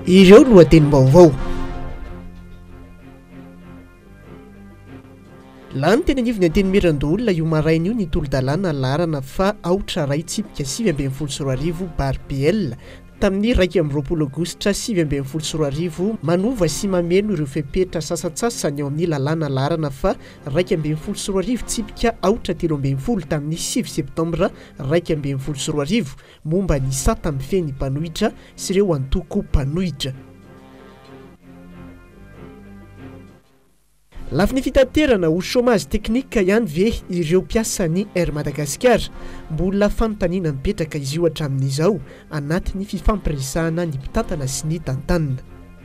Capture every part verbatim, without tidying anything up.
ireo lohateny-baovao. Lany teny anivony anteny Mirandoholona io maraina io nitolo-dalàna laharana fa aotra ray tsipika sivy ambin'ny folo sy roa arivo bar P L tamin'ny raika amby roapolo aogositra sivy ambin'ny folo sy roa arivo manova sy mameno ireo fepetra sasatsasany eo amin'ny lalàna laharana fa raika ambin'ny folo sy roa arivo tsipika aotra telo ambin'ny folo tamin'ny sivy septambra raika ambin'ny folo sy roa arivo momba ny sata amin'ny feny mpanohitra sy ireo antoko mpanohitra. Lafiny fitaterana ho chômage teknika ihany ve ireo mpiasan'ny Air Madagascar? Mbola fanontaniana mipetraka izy io hatramin'izao anatin'ny fifampiresahana ny mpitantana sy ny tantanana.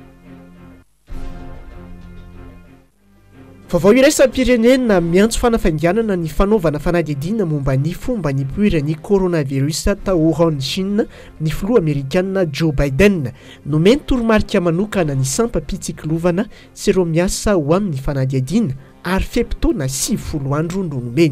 Vaovao iraisam-pirenena miantso fanafainganana ny fanaovana fanadihadiana momba ny fomba ny poiran'ny coronavirus tao Wuhan, Chine, ny filoha Amerikanina Joe Biden nomeny toromarika manokana ny sampam-pitsikilovana sy ireo miasa ho amin'ny fanadihadiana ary fepitaona sivy folo andro no nomeny.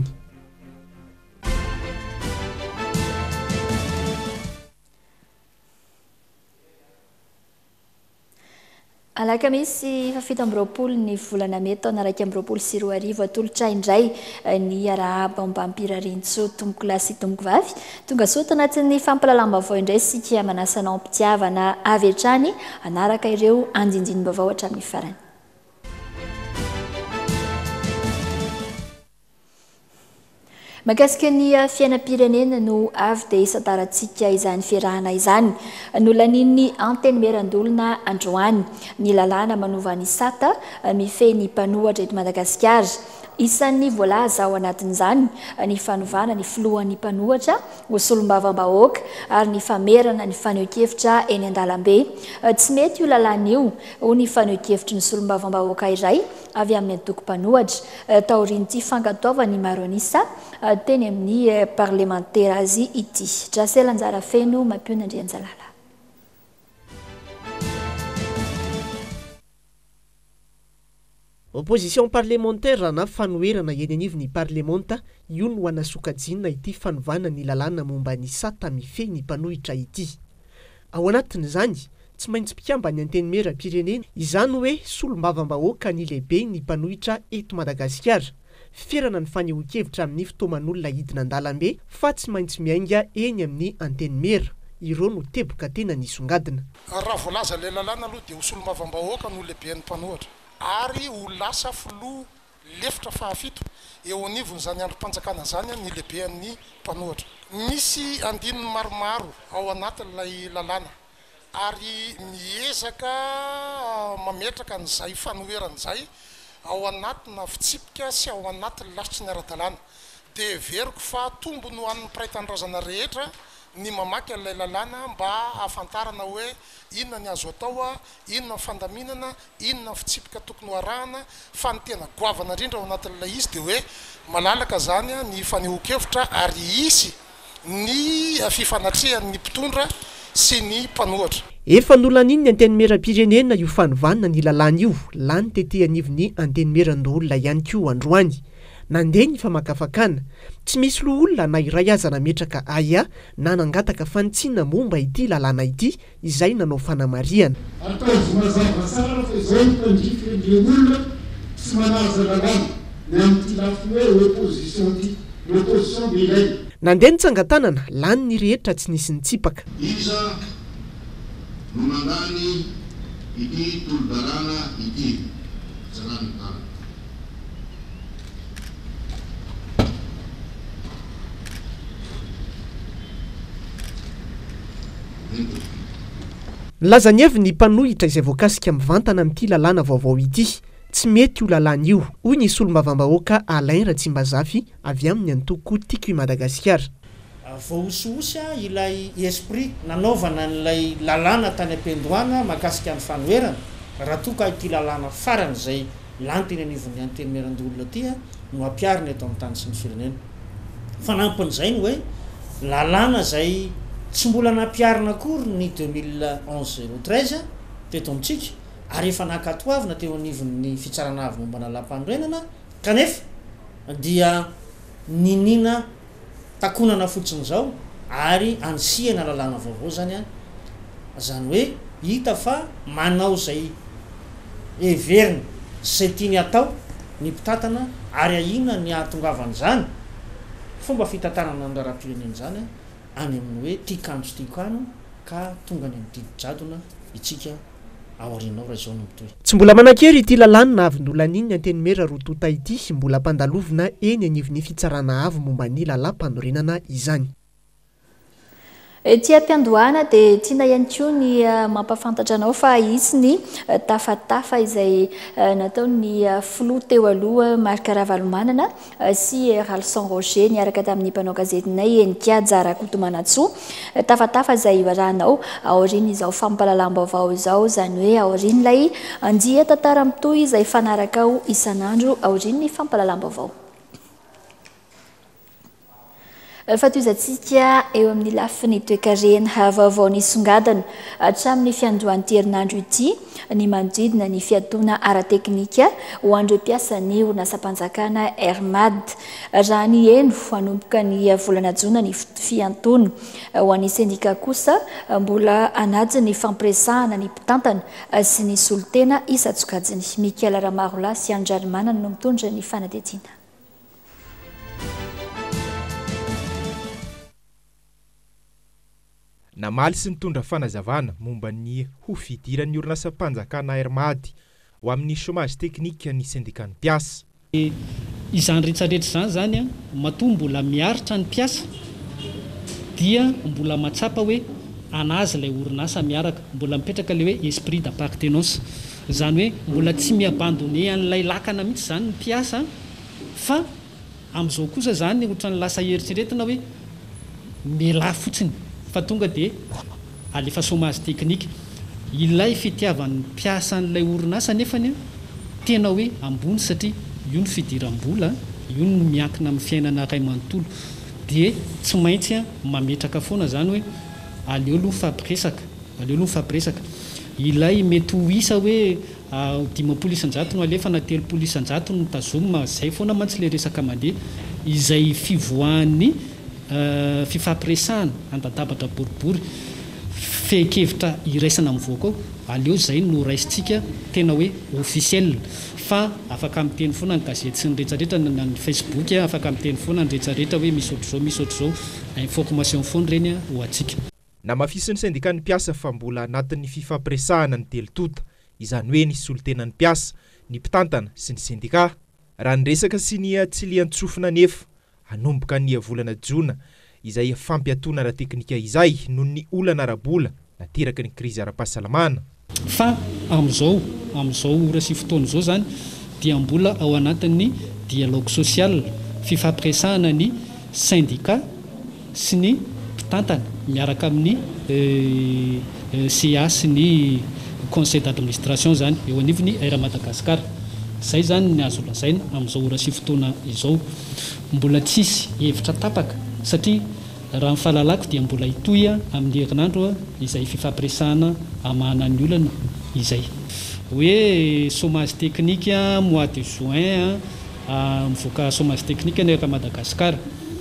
Alakamisy fafito amby roapolo ny volana May taona raika amby roapolo sy roa arivo atolotra indray ny arahaba ambampirarintso tomboko lahy sy tomboko vavy tonga soa tanatin'ny fampalalam-baovao indray sika manasanao mpitiavana avy hatrany anaraka ireo andindinim-baovao hatramin'ny farany. Mahakasika ny fiainam-pirenena no avy dia isan-tarantsika izany fiarahana izany. Nolanin'ny anteny Mirandoholona androany ny lalàna manova ny sata mifehy ny mpanohatra eto Madagasikara. Isan'ny voalaza ao anatin'izany ny fanovana ny filohan'ny mpanohatra ho solombavam-bahoaka ary ny famerana ny fanehoan-kevitra eny an-dalambe. Tsy mety io lalàna io ho ny fanehoan-kevitry ny solombavam-bahoaka iray avy amin'ny antoko mpanohatra taorian'ity fankatoavany maro anisa teny amin'ny parlementaire azy ity. Drasela Anjara Feno Mampiona Andrianjalala. Opposition parlementaire na fanoherana eny anivon'ny parlementa io no hanasokajina ity fanovana ny lalàna momba ny sata mifehy ny mpanohitra ity. Ao anatin'izany tsy maintsy mpikamba ny anteny meram-pirenena izany hoe solombavam-bahoaka ny lehibe ny mpanohitra eto Madagasikara. Ferana ny fanehoan-kevitra amin'ny fitoaman'olona hidina an-dalambe fa tsy maintsy miainga eny amin'ny anteny mera. Ireo no teboka tena nisongadina. Raha voalaza ilay lalàna aloha dia ho solombavam-bahoaka no lehiben'ny mpanohatra ary ho lasa filoha lefitra fahafito eo anivon'izany androm-panjakana zany ny lehiben'ny mpanohatra. Misy andininy maromaro ao anatin'ilay lalàna ary miezaka mametraka an'izay fanoheran'izay ao anatina fitsipika sy ao anatin'ny lasitry ny ara-dalàna. Dia veriko fa tombony ho an'ny mpiray-tanindrazana rehetra ny mamaky an'ilay lalàna mba ahafantarana hoe inona ny azo atao a, inona ny fandaminana, inona ny fitsipika tokony ho arahana, fa ny tena goavana indrindra ao anatin'ilay izy dia hoe malalaka zany ny fanehoan-kevitra ary isy ny fifanatrehan'ny mpitondra sy ny mpanohatra. Efa nolaniny ny anteny meram-pirenena io fanovanana ny lalàna io, lany tety anivon'ny anteny Mirandoholona ihany koa androany. Nandeha ny famakafakana, tsy misy loha olona na iray aza nametraka aya na nangataka fantsiana momba ity lalàna ity izay nanao fanamariana. Atao mazava tsara fa izao mpandrify ny olona tsy manaza lalàna ny amin'ity lafiny hoe opposition ity, l'opposition dia ilay. Nandeha ny tsangatanana, lany ny rehetra tsy nisy nitsipaka. Iza no mandany ity tolo-dalàna ity zarany tany. Nilaza ny avy ny mpanohitra izay voakasika mivantana amin'ity lalàna vaovao ity. Tsy mety io lalàna io, hoy ny solombavam-bahoaka Alain Ratsimbazafy avy amin'ny antoko tiako i Madagasikara. Voahosihosy ilay esprit nanaovana n'ilay lalàna tany am-pendohana mahakasika ny fanoherana raha toka ity lalàna farany izay lanteny anivon'ny anteny Mirandoholona ty no ampiarina eto amin'ny tany sy ny firenena. Fanampin'izay ny hoe lalàna izay tsy mbola nampiarina akory ny deux mille onze zéro treize teto amintsika ary efa nankatoavina teo anivon'ny fitsarana avy momba nalam-panorenana kanefa dia ninina takonana fotsiny zao ary ansihana lalàna vaovao zany a zany hoe hita fa manao zay everina zay tiany atao ny mpitatana ary ahina ny ahatongavan'izany fomba fitantarana ny raharam-pirenena zany any amin'ny hoe tiakandro tiakano ka tonga ny am'didijadona itsika aorinao raha zao no mitoy tsy mbola manan-kery ity lalàna avyn'olana iny anteny mera rotota ity mbola mpandalovina eny anivon'ny fitsarana avy momba ny lalam-panorenana izany. Tia ampiandohana dia tiana ihany koa ny mampafantatra anao fa isy ny tafatafa izay natao ny filoha teo aloha Marc Ravalomanana sy Ralson Roger niaraka tamin'ny mpanao gazetinay Enika Jarakotomanatsoa. Tafatafa izay iarahanao aoriana izao fampalalam-baovao izao, izany hoe aorian'ilay andiha tantara mitohy izay fanaraka ao isan'andro aorian'ny fampalalam-baovao. Fatoizantsika eo amin'ny lafiny toekarena vaovao nisongadina hatramin'ny fiandohan'ity herinandro ity ny manodidina ny fiatoana ara-teknika ho an'ireo mpiasan'ny orinasam-panjakana Hermad. Raha ny eno hanomboka ny volana jona ny fiantony ho an'ny sendika kosa mbola anaty ny fampiresahana ny mpitantana sy ny solitena isatsokajiny. Mikaela Ramarola sy Andrarimana no mitondra ny fanadihadiana. Namaly sy nitondra fanazavana momba ny ho fidiran'ny orinasam-panjakana Hermad ho amin'ny chômage teknika ny syndicat ny mpiasa. Izany rehetrarehetra zany zany matoa mbola miaritra ny mpiasa dia mbola matsapa hoe anazy ilay orinasa miaraka, mbola mipetraka le hoe esprit d'appartenance, zany hoe mbola tsy miabandone an'ilay lakana mihitsy zany ny mpiasa fa amin'izao kosa zany ohatran'ny lasa eritreretina hoe miala fotsiny fa tonga dia alefa chômage teknika. Ilay fitiavan'ny mpiasa n'ilay orinasa nefany tena hoe ambony satria io ny fidiram-bola, io no miankina amin'ny fiainana ray manontolo dia tsy maintsy mametraka foana zany hoe aleo aloha mifampiresaka, aleo aloha mifampiresaka. Ilay mety ho isa hoe dimampolo isan-jato no alefa na telopolo isan-jato no tazomina, zay foana mantsy le resaka mandeha izay fivoahan'ny fifampiresahana andatabatra boribory fehikevitra iraisana mivoaka ao, aleo zay no raisitsika tena hoe officiel fa afaka miteny foana ny gazety sy ny rehetrarehetra na ny Facebook, afaka miteny foana ny rehetrarehetra hoe misy ohatr'izao misy ohatr'izao information foana reny ho antsika. Namafisin'ny syndicat ny mpiasa fa mbola anatin'ny fifampiresahana ny telotota, izany hoe ny solitenan'ny mpiasa, ny mpitantana sy ny syndicat. Raha ny resaka sy ny tsy lian-tsofina nefa hanomboka ny volana jona izay fampiatona ara-teknika izay noho ny olana ara-bola nateraka ny krizy ara-pahasalamana. Fa amin'izao amin'izao ora sy fotoana izao zany dia mbola ao anatin'ny dialogue social, fifampiresahana ny syndicat sy ny mpitantana miaraka amin'ny C A sy ny conseil d'administration zany eo anivon'ny Air Madagascar. Zay zany ny azo lazaina amin'izao ora sy fotoana izao. Mbola tsisy hevitra tapaka satria raha ny fahalalako dia mbola hitohy amin'ny herinandro izay fifampiresahana amana ny olana izay hoe chômage technique mois de juin mivoaka chômage technique ny Air Madagascar.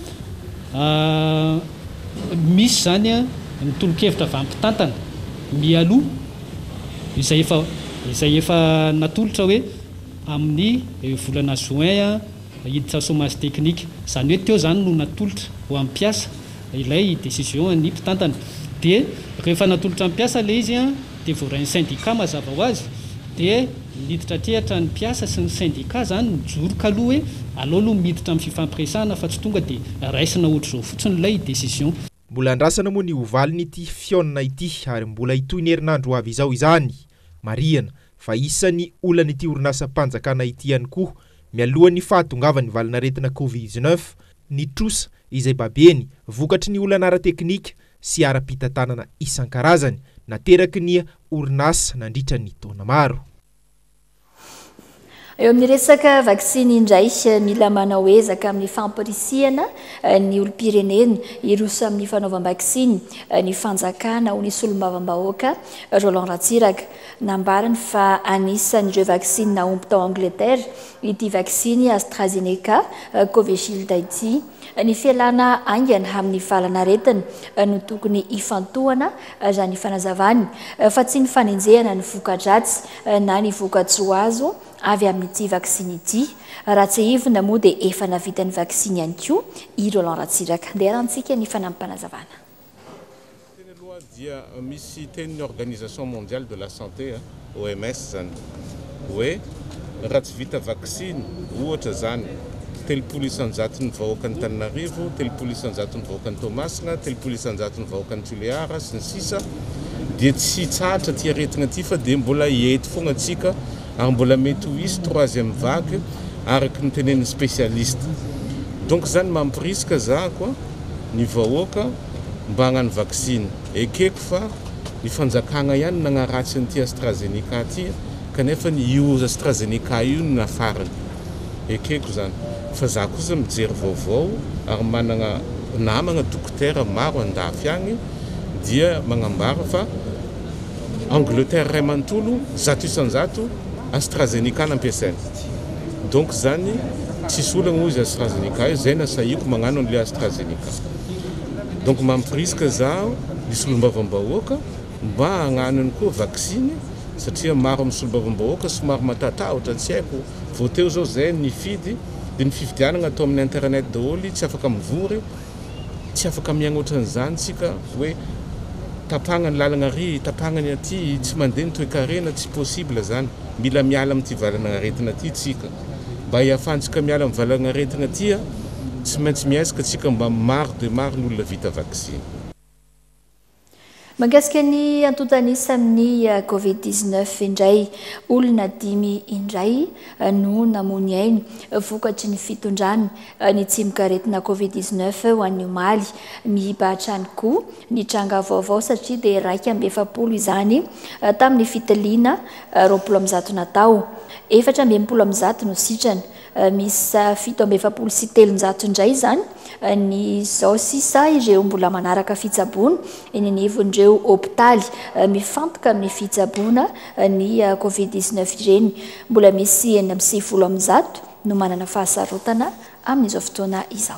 Misy zany ny tolo-kevitra avy ampitantana mialoha izay efa izay efa natolotra hoe amin'ny volana juin hiditra chômage technique, zany hoe teo zany no natolotra ho amin'ny mpiasa ilay décision ny mpitantana. Dia rehefa natolotra amin'ny mpiasa ilay izy dia voarain'ny syndicat mazava ho azy dia miditra trehatra ny mpiasa sy ny syndicat zany mijoroka aloha hoe aleo aloha miditra amin'ny fifampiresahana fa tsy tonga dia raisina ohatr'izao fotsiny ilay décision. Mbola andrasana moa ny ovaliny ity fiaonana ity ary mbola hitoy ny herinandro avy izao izany. Mariana fa isan'ny olana ity orinasam-panjakana ity ihany koa mialohan'ny fahatongavany valinaretina covid dix-neuf ny trosa izay babeny vokatry ny olana ara-teknika sy ara-pitantanana isan-karazany nateraky ny orinasa nandritra ny taona maro. eo amin'ny resaka vaksiny indray mila manao ezaka amin'ny fampirisihana ny olom-pirenena iroso amin'ny fanaovam-vaksiny ny fanjakana ho nisy olom-bavambahoaka Roland Ratsiraka nambarany fa anisan'ireo vaksiny naomby tao Angleterre ity vaksiny AstraZeneca Covishield ity ny fialana aingana amin'ny valanaretina no tokony ifantohana raha ny fanazavany fa tsy ny fanenjehana ny voka-dratsy na ny voka-tsoa azo avy amin'ity vaksiny ity raha tsy hivina moa dia efa navita ny vaksiny ihany koa i Roland Ratsiraka ndeha rantsika ny fanampy-panazavana. Teny aloha dia misy tenin'ny Organisation Mondiale de la Santé O M S zany hoe raha tsy vita vaksiny ohatra zany telopolo isanjato ny vahoaka ny Tananarivo, telopolo isanjato ny vahoaka ny Toamasina, telopolo isanjato ny vahoaka ny Toliara sy ny sisa dia tsy tsatra ty aretina ty fa dia mbola eto foagna atsika ary mbola mety ho isy troisième vague araky ny tenen'ny spécialiste. Donc zany mampirisika za koa ny vahoaka mba hagnano vaksiny ekeko fa ny fanjakagna ihany nagnaratsy an'ity AstraZeneca ty kanefa ny io AstraZeneca io no nafarany ekeko zany fa za kosa mijery vaovao ary managna namagna dokotera maro andafy agny dia magnambara fa Angleterre ray manontolo zato isanjato AstraZeneca nampiasaina. Donc zany tsisy olana moa izy AstraZeneca io zay nasahiko magnano an'le AstraZeneca. Donc mampirisika za misy olombavambahoaka mba hagnanony koa vaksiny satria maro misy olombavambahoaka somary matatahotra tsy haiko vao teo zao zay nifidy dia ny fividianana atao amin'ny internet daholo tsy afaka mivory tsy afaka miaigna ohatran'izany tsika hoe tapagna ny lalagna ry tapagna ny aty tsy mandeha ny toe-karena tsy possible zany mila miala amin'ity valana aretina aty tsika mba hiafantsika miala amin'ny valana aretina aty tsy maintsy miaisika tsika mba maro de maro ny olona vita vaksiny. Mahakasika ny antontanisa amin'ny covid dix-neuf indray olona dimy indray no namony ainy vokatry ny fitondrany ny tsimikaretina covid dix-neuf ho an'ny omaly mibahatra any koa ny tranga vaovao satria dia raika amby efapolo izany tamin'ny fitaliana roapolo amby zato natao efatra amby enimpolo amby zato no sitrana misy fito amby efapolo sy telonjato indray zany ny zao sisa ireo mbola manaraka fitsaboana eny anivon'ireo hôpitaly mifantoka amin'ny fitsaboana ny covid dix-neuf ireny mbola misy enina amby sivifolo amby zato no manana fahasarotana amin'izao fotoana izao.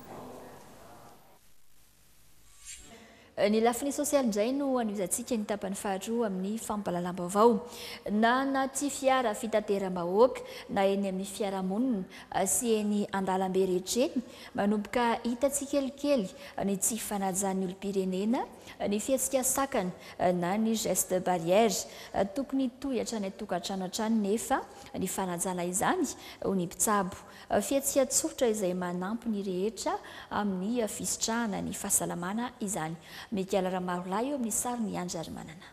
Ny lafiny sosialy indray no an'izantsika ny tapany faharoa amin'ny fampahalalam-baovao na anaty fiara fitateram-bahoaka na eny amin'ny fiarahamonina sy eny an-dalambe rehetreny manomboka hitantsika kelikely ny tsy fanajan'ny olom-pirenena ny fihetsika sakana na ny geste barrière tokony tohatra ny tokantrano hatrany nefa ny fanajana izany ho ny mpitsabo fihetsika tsotra izay manampy ny rehetra amin'ny fisitrahana ny fahasalamana izany. Mikiala Ramarolahy eo amin'ny sary ny Andry Arimanana.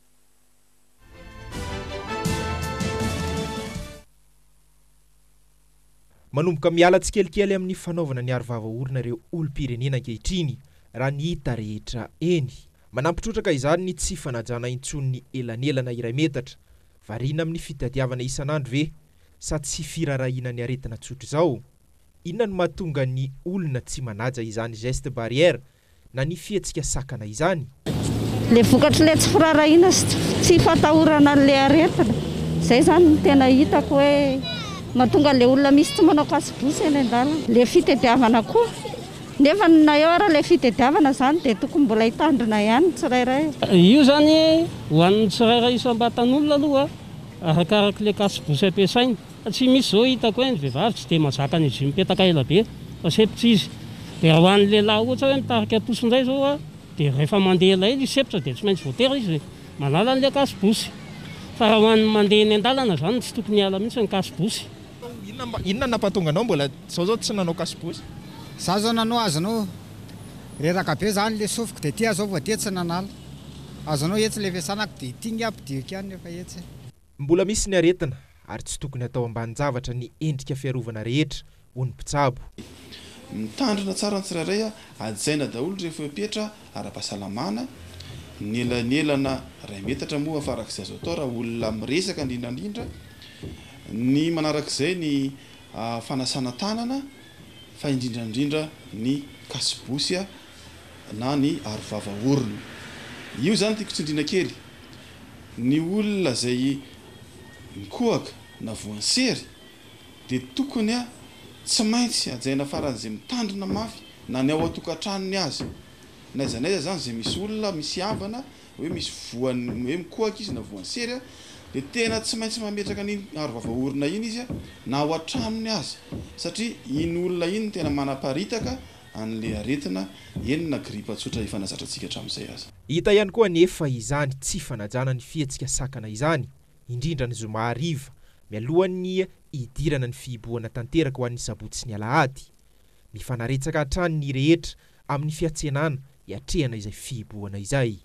Manomboka miala tsikelikely amin'ny fanaovana ny arovava orina ireo olom-pirenena ankehitriny raha ny hita rehetra eny. Manampitrotraka izany ny tsy fanajana intsony elanelana iray metatra variana amin'ny fitadiavana isan'andro ve sa tsy firarahina ny aretina tsotra izao. Inona no mahatonga ny olona tsy manaja izany geste barrière na ny fihetsika sakana izany. Le vokatry le tsy firarahina tsy fatahorana le aretina zay zany no tena hitako hoe mahatonga le olona misy tsy manao kasibosy eny an-dalana le fitadiavana koa nefa na eo ara le fitadiavana zany dia tokony mbola hitandrina ihany tsirairay. Io zany ho an'ny tsirairay isam-batan'olona aloha arakaraka le kasibosy ampiasaina tsy misy zao hitako hoe ny vehivavy tsy dia mazaka ny izy mipetaka ela be fa sepitra izy dia ho an'ny lehilahy ohatra hoe mitarika tosindray zao a dia rehefa mandeha ela ely sepitra dia tsy maintsy voatera izy manala n'le kasibosy fa raha ho an'ny mandeha ny an-dalana zany tsy tokony hiala mihitsy ny kasibosy. Inona nampahatonga anao mbola zao zao tsy nanao kasibosy? Za zao nanao azonao reraka be zany le sofiko dia tia zao voatia tsy nanala azonao etsy le fiasanako dia tia ny ampidiko ihany nefa etsy. Mbola misy ny aretina ary tsy tokony atao ambany zavatra ny endrika fiarovana rehetra ho ny mpitsabo. Mitandrina tsara ny tsirairay a ajaina daholo rehefa epetra ara-pahasalamana ny elanelana ray metatra moa farak'izay azo atao raha olona miresaka indrindrandrindra ny manarak'izay ny fanasana tanana fa indrindraindrindra ny kasibosy na ny arovava orona. Io zany tiako tsindrina kely ny olona zay mikohaka na voansery de tokony a tsy maintsy ajaina faran'izay mitandrina mafy na ny ao atokantranony azy. Naiza naiza zany zay misy olona misy havana hoe misy voany hoe mikohaka izy na voansery de tena tsy maintsy mametraka ny arovava orona iny izy na ao antranony azy satria iny olona iny tena manaparitaka an'le aretina enina gripa tsotra efa nazatrantsika hatramin'izay azy. Hita ihany koa nefa izany tsy fanajana ny fietsika sakana izany indrindra ny zoma hariva mialohan'ny idirana ny fihibohana tanteraka ho an'ny sabotsy sy ny alahady. Mifanaretsaka hatrany ny rehetra amin'ny fiantsenana hiatrehana izay fihibohana izay.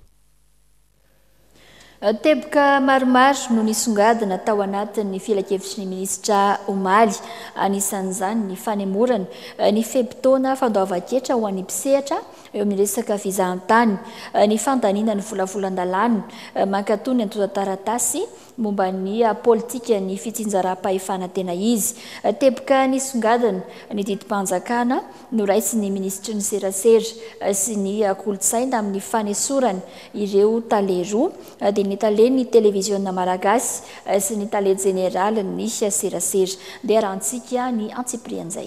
Teboka maromaro no nisongadina tao anatin'ny filakevitry ny minisitra Omaly. Anisan'izany ny fanemorana ny fehim-potoana fandoavan-ketra ho an'ny mpisehatra eo amin'ny resaka fizahan-tany, ny fandaniana ny volavolan-dalàna mankatoy ny antontan-taratasy momba ny politika ny fitsinjaram-pahefana tena izy. Teboka nisongadina ny didim-panjakana no raisy ny ministry ny serasera sy ny kolotsaina amin'ny fanesorana ireo taleroa dia ny taleny televiziona malagasy sy ny tale general ny serasera. Dia rahantsika ny antsiprian'izay.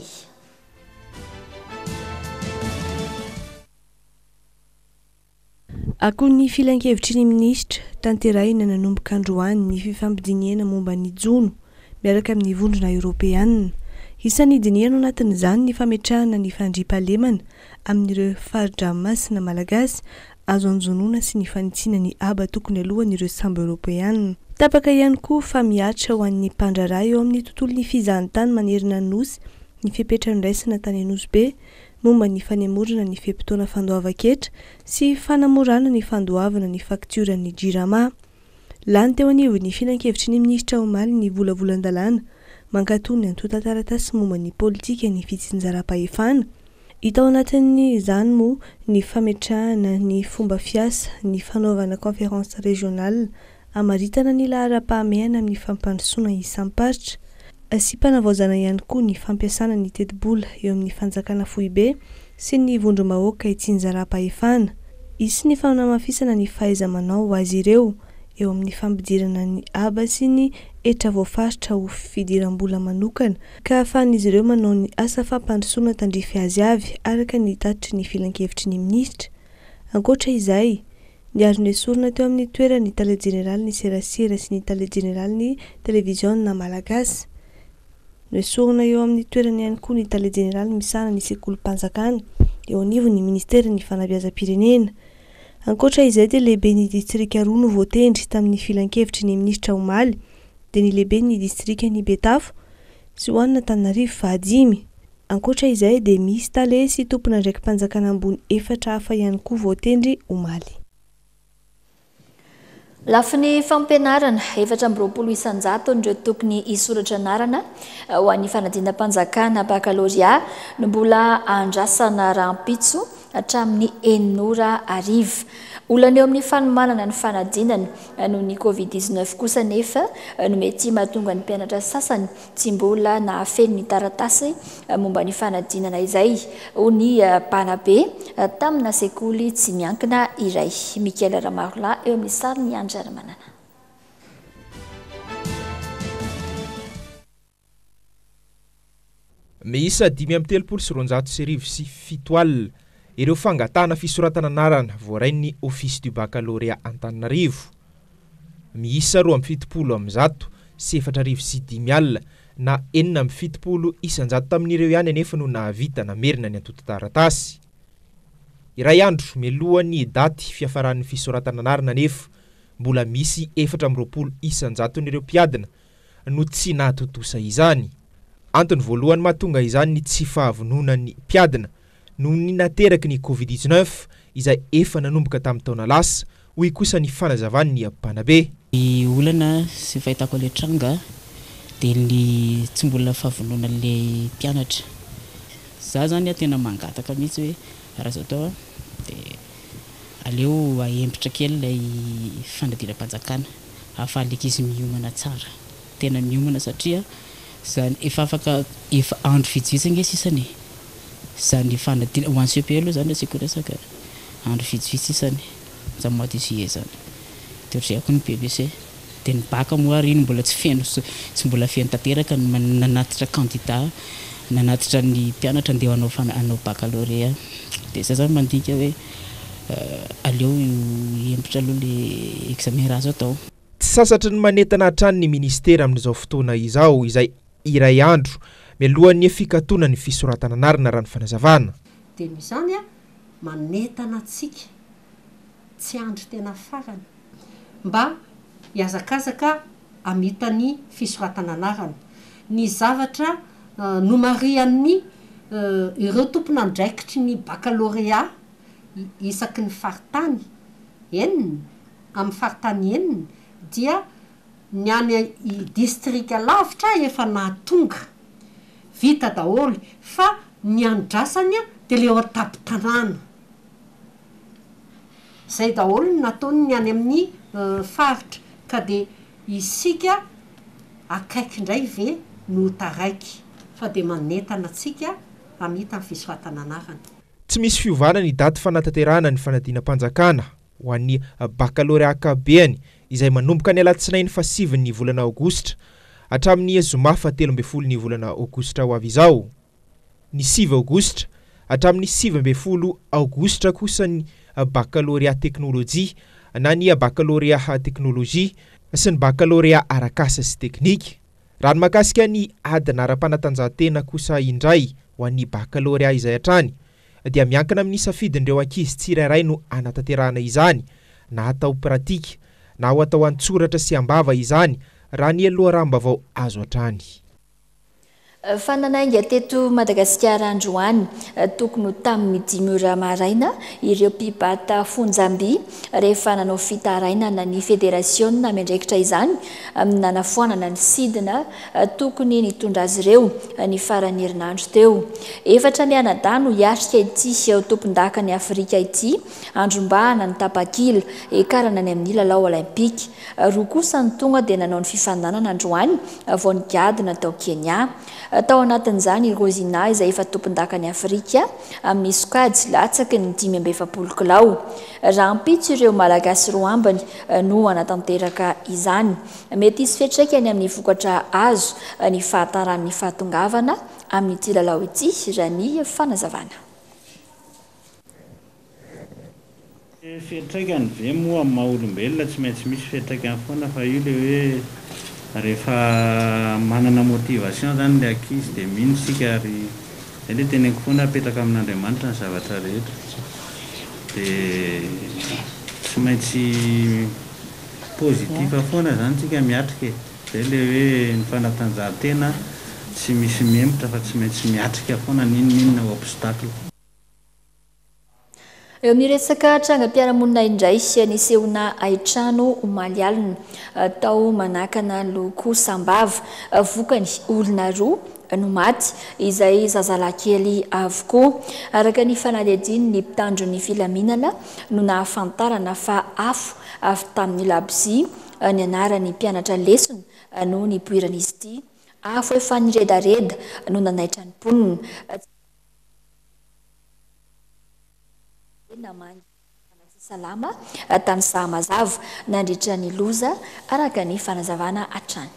Akoho ny filan-kevitry ny minisitra tanteraina nanomboka androany ny fifampidiniana momba ny jono miaraka amin'ny vondrona Europeanina. Isan'ny diniana anatin'izany ny fametrahana ny fandriampahalemana amin'ireo fari-dranomasina malagasy azo anjonona sy ny fanitsina ny aba tokony alohan'ireo sambo Europeanina. Tapaka ihany koa fa miatra ho an'ny mpandraraha eo amin'ny tontolon'ny fizahan-tany manerina ny nosy ny fipetrany raisina tany Anosy Be momba ny fanemorana ny fehim-potoana fandoavan-ketra sy fanamorana ny fandoavana ny fakturan'ny jirama. Lany teo anivo ny filan-kevitry ny minisitra Omaly ny volavolan-dalàna mankatoy ny antontan-taratasy momba ny politika ny fitsinjaram-pahefana. Hita ao anatin'ny izany moa ny fametrahana ny fomba fiasa ny fanaovana conférence régionale amaritana ny lahara-pahamehana amin'ny fampandrosoana isamparitra sy mpanavaozana ihany koa ny fampiasana ny teti-bola eo amin'ny fanjakana Foibe sy ny vondrom-bahoaka itsinjaram-pahefana. Isy ny fanamafisana ny fahaiza-manao ho azy ireo eo amin'ny fampidirana ny aba sy ny etra voafaritra ho fidiram-bola manokana ka ahafahan'izy ireo manao ny asa fampandrosoana tandrify azy avy araka ny tatitry ny filan-kevitry ny minisitra. Ankoatra izay, niaro esorina teo amin'ny toerany tale general ny serasera sy ny tale general ny televiziona malagasy. Nesorina eo amin'ny toerany ihany koa ny tale general misana ny sekolim-panjakana eo anivo ny ministera ny fanabeazam-pirenena. Ankoatra izay dia lehibe ny distrika roa no voatendry tamin'ny filan-kevitry ny minisitra Omaly dia ny lehibe ny distrika ny Betafo sy ho an'ny Antananarivo fahadimy. Ankoatra izay dia misy tale sy tompona andraikim-panjakana ambony efatra hafa ihany koa voatendry Omaly. Lafiny fampianarana efatra amby roapolo isanjato ireo tokony hisoratra anarana ho an'ny fanadinam-panjakana bakalorea no mbola andrasana rahampitso hatramin'ny enin'ora arivo. Olana eo amin'ny fanomanana ny fanadinana noho ny covid dix-neuf kosa nefa no mety mahatonga ny mpianatra sasany tsy mbola nahafeno ny taratasy momba ny fanadinana izay ho ny mpanabe tamina sekoly tsy miankina iray. Mikaela Ramarola eo amin'ny sary ny andraramanana. Miisa dimy amby telopolo sy roanjato sy arivo sy fito alina ireo fangatana fisoratana anarana voarain'ny office du baccalauréat Antananarivo. Miisa roa amby fitopolo amby zato sy efatra arivo sy dimy alina na enina amby fitopolo isanjato tamin'ireo ihany anefa no nahavita namerina ny antontan-taratasy. Iray andro mialohan'ny daty fiafaran'ny fisoratana anarana nefa mbola misy efatra amby roapolo isanjato n'ireo mpiadina no tsy nahatotosa izany. Antony voalohany mahatonga izany ny tsy fahavononan'ny mpiadina noho ny nateraky ny covid dix-neuf izay efa nanomboka tamin'ny taona lasa hoy kosa ny fanazavany ny mpanabe. Ny olana sy fahitako le tranga dia ny tsy mbola fahavononan'le mpianatra. Za zany tena mangataka mihitsy hoe raha zao atao dia aleo ahempotra kely ilay fanadinam-panjakana ahafahan'le ankizy miomana tsara. tena miomana satria zany efa afaka efa andro vitsivitsy nge sisany zany fanadina ho an'ny C P E aloha zany asiko resaka andro vitsivitsy isany za mois de juillet zany de ohatreako ny B B C de ny baka moa ary iny mbola tsy feno tsy mbola feno tanteraka nanatitra candidat nanatitra ny mpianatra andeha hanao hanao baccalauréat de za zany mandika hoe aleo hempitra aloha le examen raha azo atao. Tsy sasatra ny manentana hatrany ny ministera amin'izao fotoana izao izay iray andro mialohan'ny fikatona ny fisoratana anarina raha ny fanazavana. De misy zany a manentana atsika tsy andro tena farany mba hiazakazaka amita ny fisoratana anarana ny zavatra uh, nomarian'ny uh, ireo tompona andraikitry ny baccalauréat isaky ny faritany enina amin'ny faritany enina dia ny any district lavitra efa nahatonga vita daholo fa ny andrasany de le tapin-tanàna zay daholo nataony ny any amin'ny uh, faritra ka de isika akaiky indray ve no taraiky fa de manentana atsika amita ny fisoratana anarana. Tsy misy fiovana ny daty fanatanterahana ny fanadinam-panjakana ho an'ny baccalauréat akabeany izay manomboka ny alatsinainy fa sivy ny volana aogositra hatramin'ny zoma fa telo amby folo ny volana aogositra ho avy izao. Ny sivy aogositra hatramin'ny sivy amby folo aogositra kosa ny baccalauréat teknôlôjia na ny baccalauréat teknôlôjia sy ny baccalauréat arakasa sy teknika. Raha ny makasika ny adina ara-panatanjahantena kosa indray ho an'ny baccalauréat izay hatrany dia miankina amin'ny safidin'ireo ankizy tsirairay no anatanterahana izany na atao pratika na ho atao antsoratra sy ambava izany raha ny aloharambavao azo hatrany. Fananainga teto Madagasikara androany tokony tamin'ny dimy ora maraina ireo mpibata Fonjamby rehefa nanao fitarainana ny federasiona miandraikitra izany amin'ny nanafoanana ny sidina tokony nitondra azy ireo ny farany herinandro teo. Efatra ny anadano hiatrika ity ao tompon-daka ny Afrika ity andrombahana ny tapakila ekarana ny amin'ny lalao olimpika. Roa kosa ny tonga dia nanao ny fifandanana androany vao nigadina tao Kenya. Tao anatin'izany Rosina izay efa tompon-daka ny Afrika amin'ny sokajy latsaky ny dimy amby efapolo kilao. Raha ampitso ireo malagasy roa ambiny no anatanteraka izany. Mety hisy fiantraikany amin'ny vokatra azo ny fahataran'ny fahatongavana amin'ity lalao ity raha ny fanazavana. Fiantraikany ve moa amin'ny maha-olombelona tsy maintsy misy fiantraikany foana fa io le hoe rehefa manana motivation zany le ankizy de mino sika ary zay le teneniko foana apetraka amin'Andriamanitra ny zavatra rehetra de tsy maintsy pozitiva foana zany tsika miatrika zay le hoe ny fanatanjahantena tsy misy memitra fa tsy maintsy miatrika foana n'inon'inona obstacle. Eo amin'ny resaka trangam-piarahamonina indray nisehona Aitrano omaly alina tao manakana loko sambava vokany olona roa no maty izay zazalakely avokoa. Araka ny fanadihadiny ny mpitandro ny filaminana no nahafantarana fa afo avy tamin'ny labozia ny anaran'ny mpianatra lesona no nipoiran'izy ity. Afo efa niredareda no nanaitra ny mponina. Namany salama tany sahamazava nandritra ny loza araka ny fanazavana hatrany.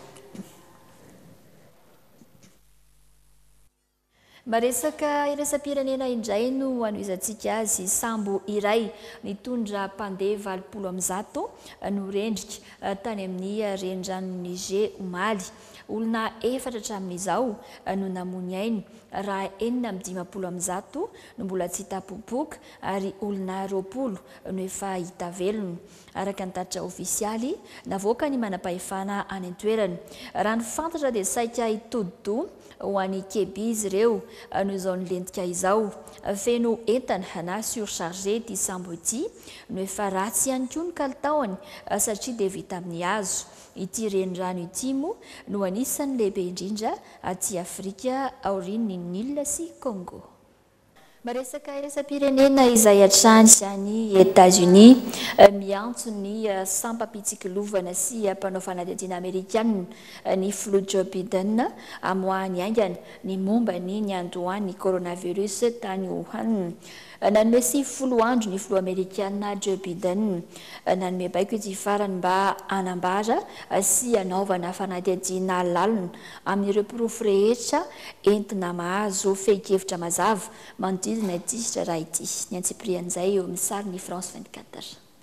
Maresaka irasam-pirenena indray no anoizantsika azy sambo iray nitondra mpandeha valopolo amby zato no rendrika tany amin'ny rendrano Niger omaly. Olona efatra hatramin'izao no namony ainy raha enina amby dimapolo amby zato no mbola tsy hita popoka ary olona roapolo no efa hita velona. Araka ny taritra ofisialy navoaka ny manam-pahefana any an-toerana. Raha ny fantatra dia saika hitodi-doha ho an'ny Keby izy ireo no izao nilentika izao. Feno entana na surchargé ity sambo ity no efa ratsy ihany koa ny kalitaony satria dia vita amin'ny hazo. Ity renirano ity moa no anisan'ny lehibe indrindra aty Afrika aorian'ny Nil sy Congo. maresaka esa-pirenena izay atrany zany États-Unis miantso ny sampam-pitsikilovana sy mpanao fanadihadiana amerikana ny Flu Joe Biden amoahany aingana ny momba ny niandohan'ny coronavirus tany Wuhan. Nanome sy folo andro ny flo amerikana Joe Biden nanome baiko izy farany mba anambara sy anaovana fanadihadiana lalina amin'ireo pirofo rehetra entina mahazo fehi-kevitra mazava manodidina ity raha ity. Ny antsiprian'izay eo amin'ny sary ny France vingt-quatre.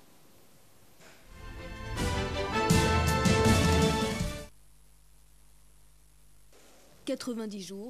quatre-vingt-dix jours.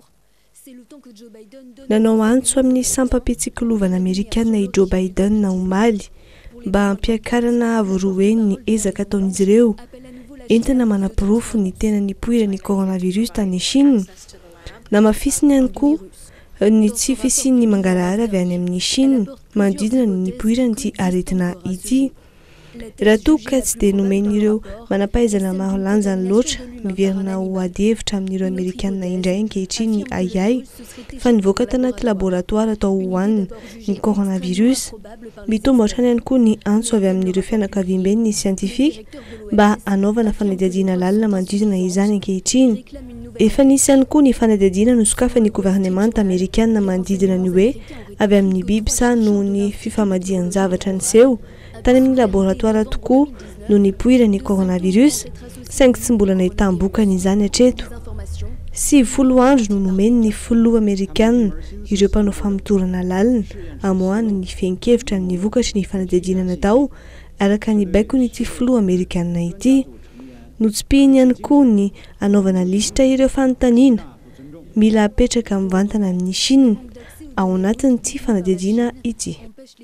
Nanao antso amin'ny sampam-pitsikilovana amerikana i Joe Biden na omaly mba hampiakarana avoroeny ny ezaka ataon'izy ireo entina manapirofo ny tena nipoira ny coronavirus tany Chine. Namafisiny ihany koa ny tsy fisian'ny mangarahara avy any amin'ny Chine manodidina ny nipoiran'ity aretina ity. Raha toa ka tsy dia nomen'ireo manampahaizana maro lanjany loatra miverina ho ady hevitra amin'ireo amerikana indray ankehitriny ayay fa nivoaka tanaty laboratoara atao Wuhan ny coronavirus. Mitombo hatrany ihany koa ny antso avy amin'ireo fianakaviam-ben'ny siantifika mba anaovana fanadihadiana lalina manodidina izany ankehitriny. Efa nisy ihany koa ny fanadihadiana nosokafan'ny gouvernemanta amerikana manodidina ny hoe avy amin'ny biby sa noho ny fifamadihan-javatra ny seho tany amin'ny laboratoara tokoa no nipoira ny coronavirus saingy tsy mbola nahitambokany izany hatreto. Sivy folo andro no nomeny ny filoha amerikana ireo mpanao famotorana lalina amoahana ny fehin-kevitra amin'ny vokatry ny fanadihadiana natao araka ny baiko nyity filoha amerikana ity. Notsipihiny ihany koa ny anaovana lisitra ireo fanontaniana mila apetraka mivantana amin'ny Chine ao anatin'ity fanadihadiana ity.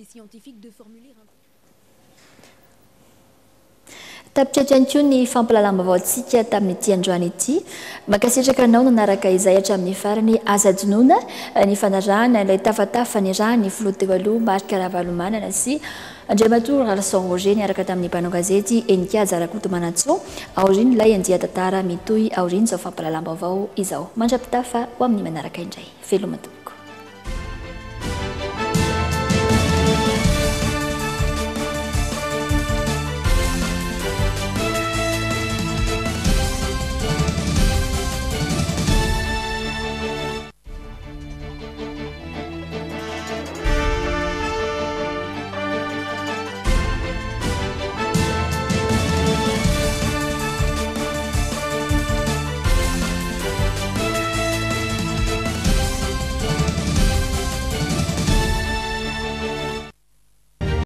Tapitretra ihany koa ny fampalalam-baoantsika tamin'ity androany ity. Mankasitraka anao nanaraka izay hatramin'ny farany aza-donoina ny fanarahana ilay tafatafa ny raha ny filoha teo aloha marika Ravalomanana sy Andriamatoa Ralson Roger niaraka tamin'ny mpanao gazety Enika Jarakoto Manantso aoriny ilay andia tantara mitohy aoriny izao fampalalam-baovao izao. Mandrapitafa ho amin'ny manaraka indray. Veloma tompoko.